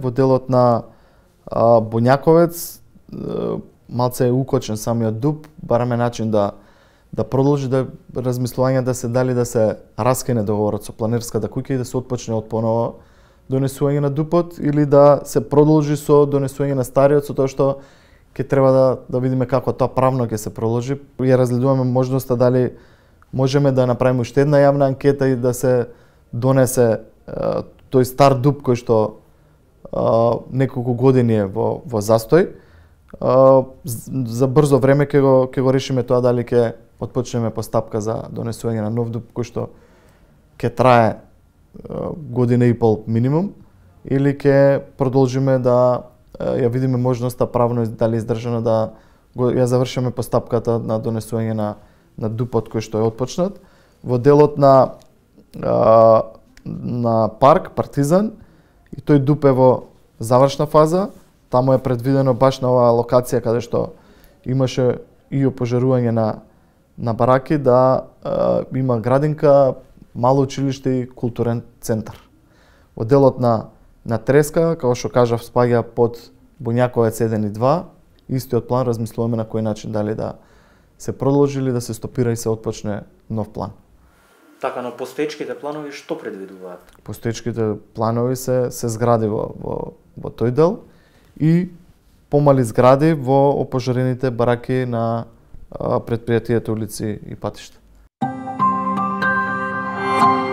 во делот на Бунјаковец, малце е укочен самиот дуп, бараме начин да продолжи да размислување да се дали да се раскине договорот со планинската куќа и да се отпочне од поново донесување на дупот или да се продолжи со донесување на стариот, со тоа што ќе треба да видиме како тоа правно ќе се продолжи. Ја разгледуваме можноста дали можеме да направиме уште една јавна анкета и да се донесе тој стар дуп кој што неколку години е во застој. За брзо време ќе го решиме тоа дали ќе отпочнеме постапка за донесување на нов дуп кој што ќе трае година и пол минимум или ќе продолжиме да ја видиме можноста правно дали издржано да ја завршиме постапката на донесување на дупот кој што е отпочнат. Во делот на парк Партизан и тој дуп е во завршна фаза. Таму е предвидено баш на оваа локација каде што имаше и опожарување на бараки да има градинка, мало училиште и културен центар. Во делот на Треска, како што кажав, спаѓа под Бунјаковец 1 и 2, истиот план размислуваме на кој начин дали да се продолжи или да се стопира и се отпочне нов план. Така, но постоечките планови што предвидуваат? Постоечките планови се згради во тој дел и помали згради во опожарените бараки на предпријатието, улици и патишта.